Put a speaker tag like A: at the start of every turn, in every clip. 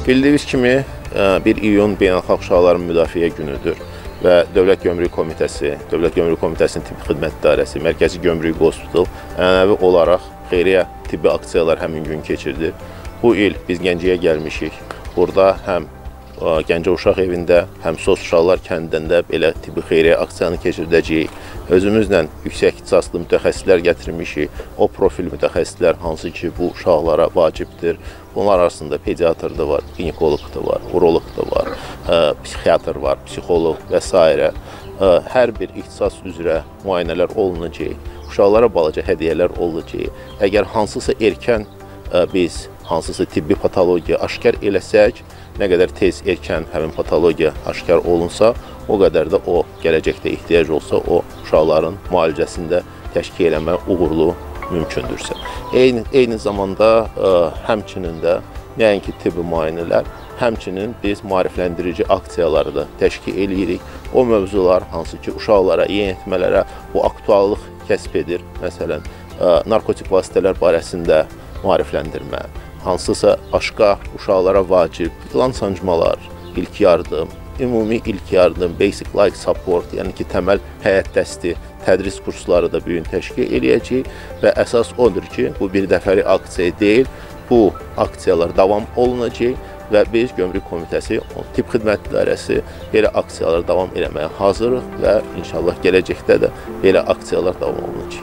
A: Bildiyiniz kimi 1 iyun Beynəlxalq Uşaqların Müdafiə Günüdür və Dövlət Gömrük Komitəsi, Dövlət Gömrük Komitəsinin Tibbi Xidmət İdarəsi, Mərkəzi Gömrük Hospital ənənəvi olaraq xeyriyyə tibbi aksiyalar həmin gün keçirdi. Bu il biz Gəncəyə gəlmişik. Burada həm Gəncə Uşaq Evində, həm Sos Uşaqlar kəndində belə tibbi xeyriyyə aksiyanı keçirdəcəyik. Özümüzlə yüksək ixtisaslı mütəxəssislər gətirmişik. O profil mütəxəssislər hansı ki, bu uşaqlara vacibdir. Bunlar arasında pediatr da var, ginekoloq da var, uroloq da var, psixiatr var, psixoloq və s. Hər bir ixtisas üzrə müayinələr olunacaq. Uşaqlara balaca hədiyyələr olacaq. Əgər hansısa erkən biz hansısa tibbi patologiya aşkar eləsək, nə qədər tez erkən həmin patologiya aşkar olunsa, o qədər də o gələcəkdə ehtiyac olsa, o uşaqların müalicəsində təşkil eləmək uğurlu mümkündürsə. Eyni zamanda həmçinin də nəinki tibbi müayinələr, həmçinin biz maarifləndirici aksiyaları da təşkil eləyirik. O mövzular hansı ki, uşaqlara, yeniyetmələrə bu aktuallıq kəsb edir. Məsələn, narkotik vasitələr barəsində maarifləndirmə, hansısa başqa uşaqlara vacib plan sancmalar, ilk yardım, ümumi ilk yardım, basic life support, yəni ki, təməl həyat dəsti, tədris kursları da bu gün təşkil eləyəcək və əsas odur ki, bu bir dəfəlik aksiya deyil, bu aksiyalar davam olunacaq və biz Gömrük Komitəsi, Tibb Xidmət İdarəsi belə aksiyalar davam eləməyə hazırıq və inşallah gələcəkdə də belə aksiyalar davam olunacaq.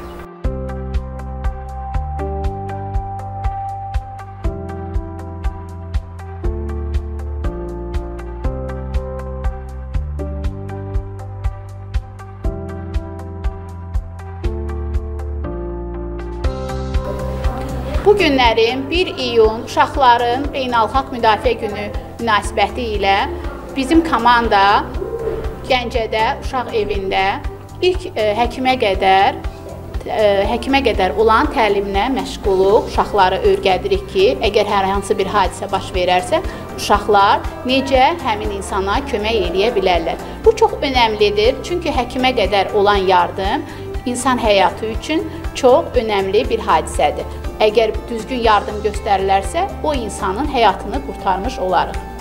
B: Bu günlərin 1 iyun Uşaqların Beynəlxalq Müdafiə Günü münasibəti ilə bizim komanda Gəncədə Uşaq Evində ilk həkimə qədər olan təlimlə məşğuluq. Uşaqları öyrədirik ki, əgər hər hansı bir hadisə baş verərsə, uşaqlar necə həmin insana kömək eləyə bilərlər. Bu çox önəmlidir, çünki həkimə qədər olan yardım insan həyatı üçün çox önəmli bir hadisədir. Əgər düzgün yardım göstərilərsə, o insanın həyatını qurtarmış olarıq.